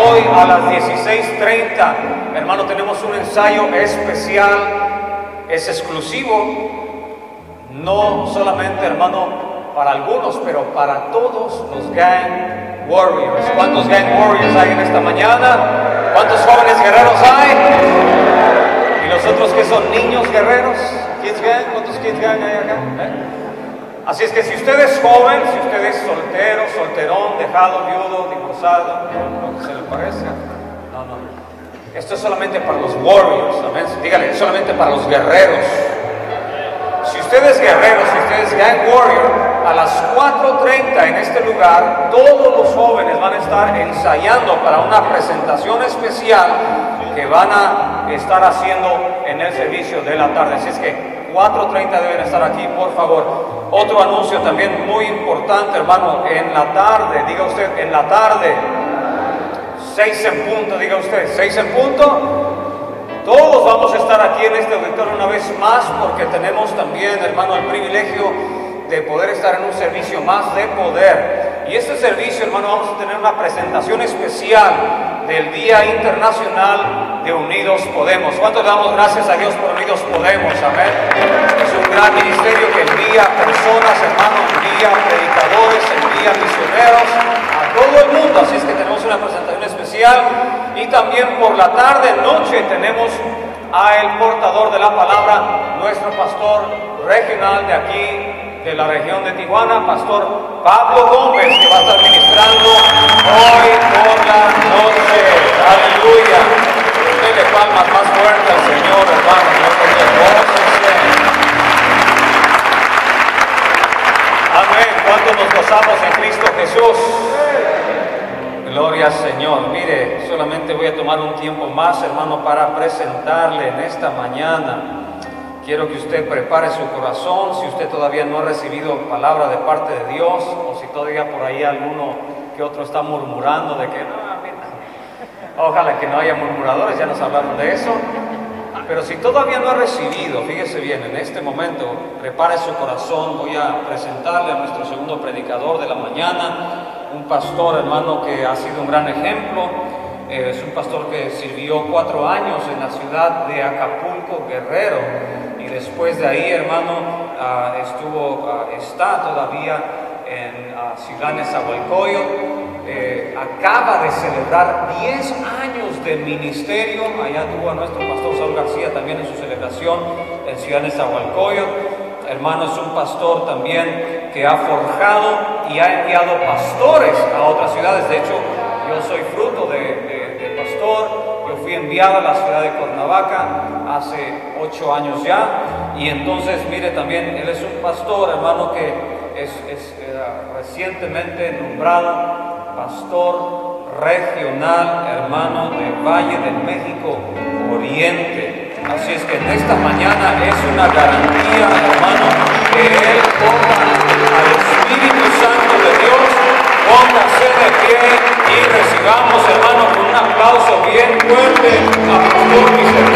hoy a las 16:30, hermano, tenemos un ensayo especial, es exclusivo, no solamente, hermano, para algunos, pero para todos los gang warriors. ¿Cuántos gang warriors hay en esta mañana? ¿Cuántos jóvenes guerreros hay? ¿Y los otros que son niños guerreros? ¿Kids gang? ¿Cuántos kids gang hay acá? Así es que si usted es joven, si usted es soltero, solterón, dejado, viudo, divorciado, ¿no se le parece? No. Esto es solamente para los warriors, amén. Dígale, es solamente para los guerreros. Si usted es guerrero, si usted es gang warrior, a las 4:30 en este lugar, todos los jóvenes van a estar ensayando para una presentación especial que van a estar haciendo en el servicio de la tarde. Así es que 4:30 deben estar aquí, por favor. Otro anuncio también muy importante, hermano, en la tarde, diga usted, en la tarde, 6 en punto, diga usted, 6 en punto. Todos vamos a estar aquí en este auditorio una vez más porque tenemos también, hermano, el privilegio de poder estar en un servicio más de poder. Y este servicio, hermano, vamos a tener una presentación especial del Día Internacional de Unidos Podemos. ¿Cuántos le damos gracias a Dios por Unidos Podemos? Amén. Es un gran ministerio que envía personas, hermano, envía predicadores, envía misioneros a todo el mundo. Así es que tenemos una presentación especial. Y también por la tarde, noche, tenemos a el portador de la palabra, nuestro pastor regional de aquí, de la región de Tijuana, pastor Pablo Gómez, que va a estar ministrando hoy por la noche. Aleluya. Dele palmas más fuerte al Señor, hermano. Amén. ¿Cuántos nos gozamos en Cristo Jesús? Gloria al Señor. Mire, solamente voy a tomar un tiempo más, hermano, para presentarle en esta mañana. Quiero que usted prepare su corazón, si usted todavía no ha recibido palabra de parte de Dios, o si todavía por ahí alguno que otro está murmurando de que no, mira. Ojalá que no haya murmuradores, ya nos hablaron de eso. Pero si todavía no ha recibido, fíjese bien, en este momento, prepare su corazón. Voy a presentarle a nuestro segundo predicador de la mañana, un pastor, hermano, que ha sido un gran ejemplo. Es un pastor que sirvió 4 años en la ciudad de Acapulco, Guerrero, y después de ahí, hermano, está todavía en Ciudad Nezahualcóyotl. Acaba de celebrar 10 años de ministerio. Allá tuvo a nuestro pastor Saúl García también en su celebración en Ciudad Nezahualcóyotl. Hermano, es un pastor también que ha forjado y ha enviado pastores a otras ciudades. De hecho, yo soy fruto de pastor. Yo fui enviado a la ciudad de Cuernavaca hace 8 años ya. Y entonces, mire, también él es un pastor, hermano, que es recientemente nombrado pastor regional, hermano, de Valle de México Oriente. Así es que en esta mañana es una garantía, hermano, que él ponga al Espíritu Santo de Dios. Póngase de pie y recibamos, hermano, con un aplauso bien fuerte a pastor Mr.